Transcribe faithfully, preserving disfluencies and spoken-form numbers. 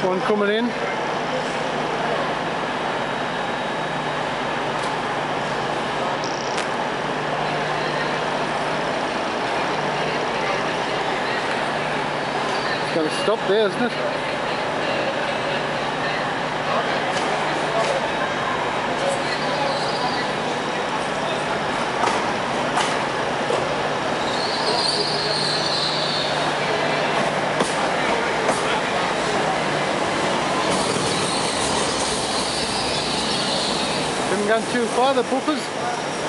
One coming in. It's going to stop there, isn't it? Didn't go too far, the buffers.